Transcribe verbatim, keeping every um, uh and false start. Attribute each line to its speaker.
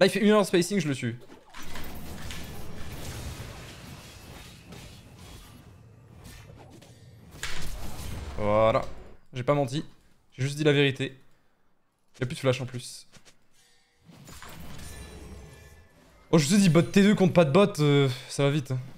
Speaker 1: Là, il fait une heure de spacing, je le tue. Voilà. J'ai pas menti. J'ai juste dit la vérité. Y'a plus de flash en plus. Oh, je te dis, bot T deux contre pas de bot, euh, ça va vite.